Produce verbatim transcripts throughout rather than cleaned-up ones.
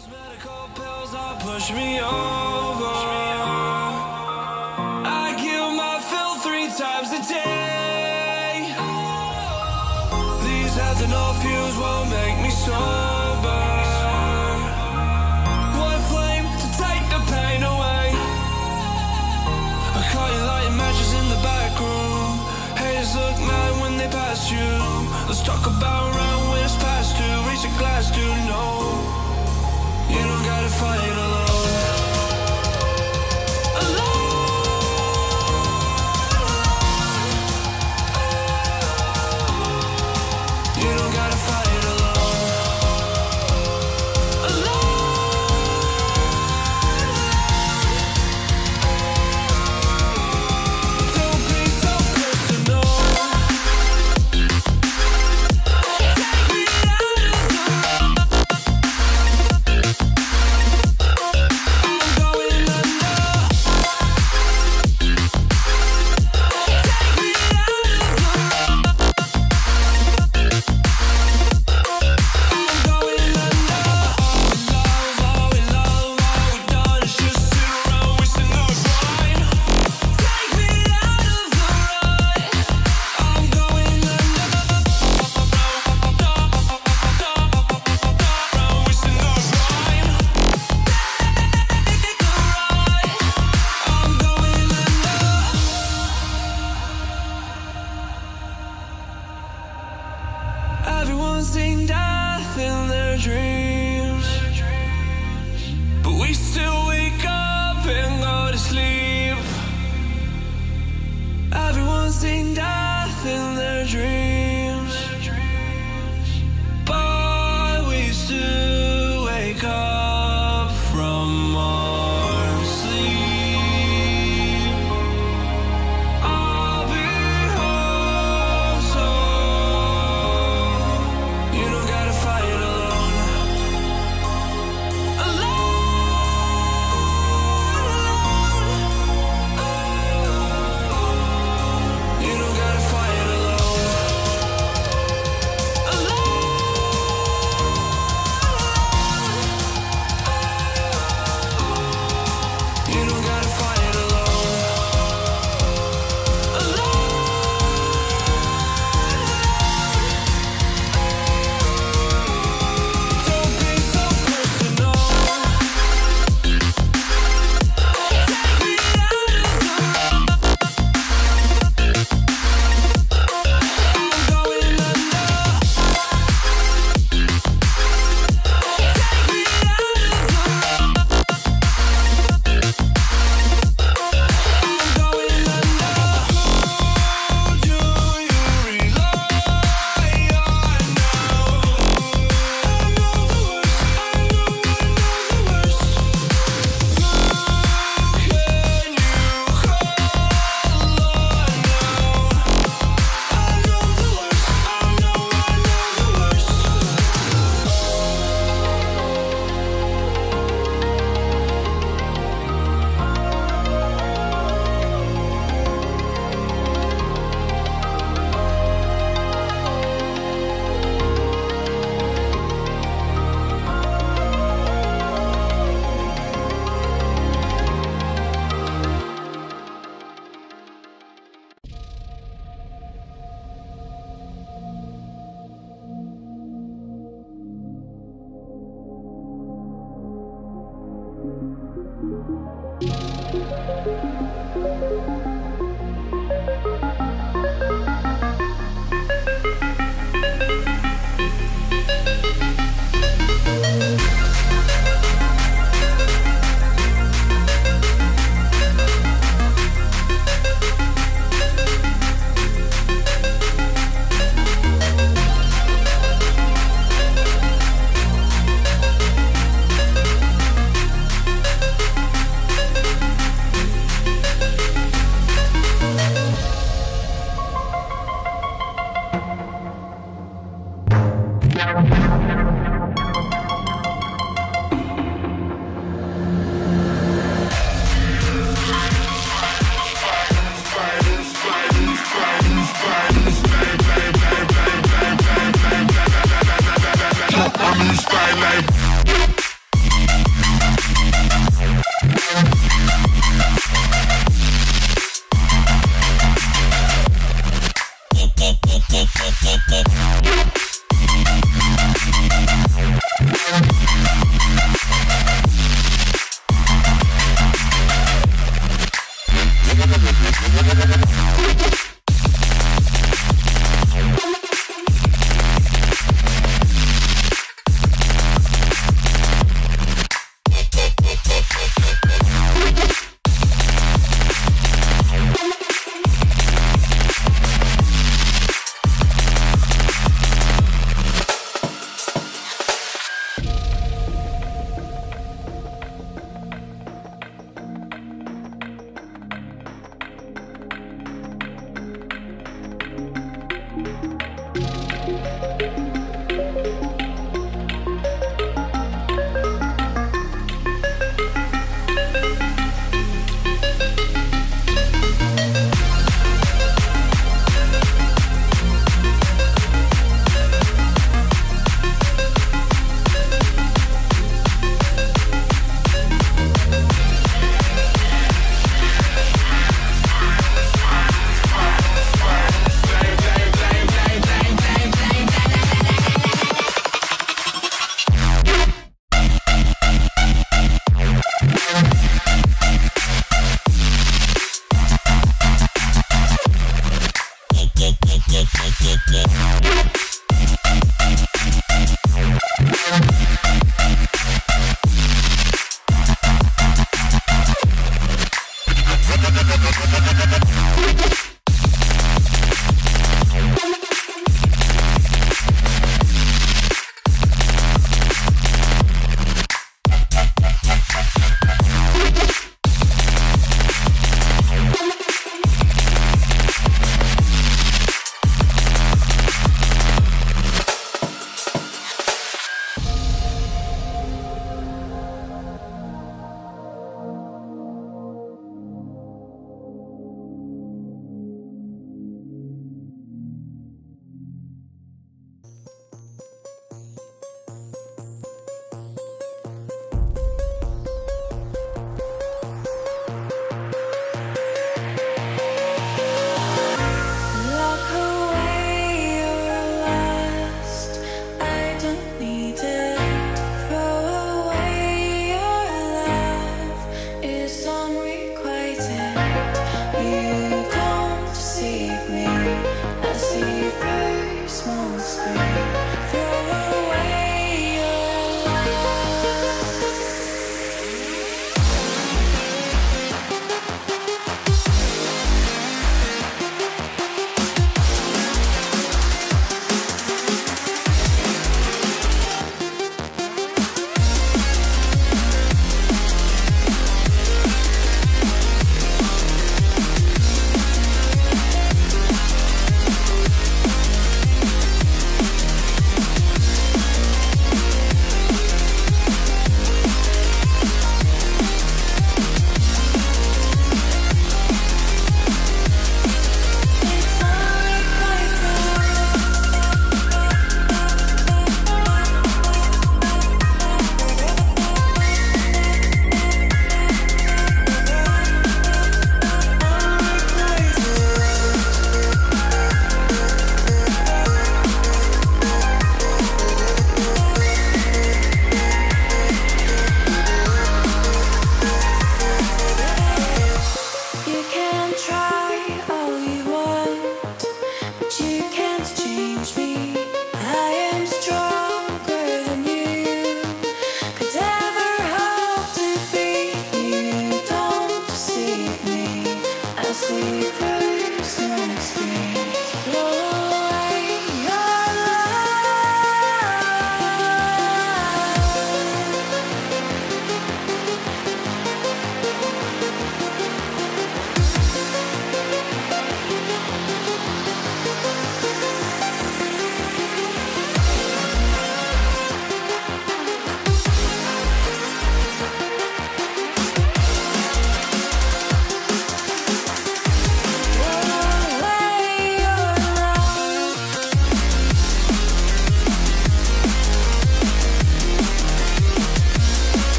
medical pills are push me over. I kill my fill three times a day. These ethanol fumes won't make me sober. One flame to take the pain away. I caught you lighting matches in the back room. Haters look mad when they pass you. Let's talk about round when it's past two. Reach a glass to know you don't gotta fight alone. You don't gotta fight alone. Don't be so personal. Take me out of the road. I'm going under. Take me out of the road. I'm going under. All we love, all we love, all we done is just sit around wasting our time. Take me out of the road. I'm going under. Around wasting our time. Take the ride. I'm going under. Everyone's seen death in their dreams, but we still wake up and go to sleep. Everyone's seen death in their dreams, but we still wake up from our sleep. I'll be home soon. You don't gotta fight alone. Alone, alone. You don't gotta fight alone. Alone, you don't gotta fight alone. Alone. Don't be so personal. Take me out of the road. I'm going under. Take me out of the road. I'm going under. Who do you rely on now? I know the worst. I know, I know the worst. Who can you call on now? I know the worst. I know, I know the worst. I'm in the spotlight.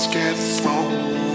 get thrown.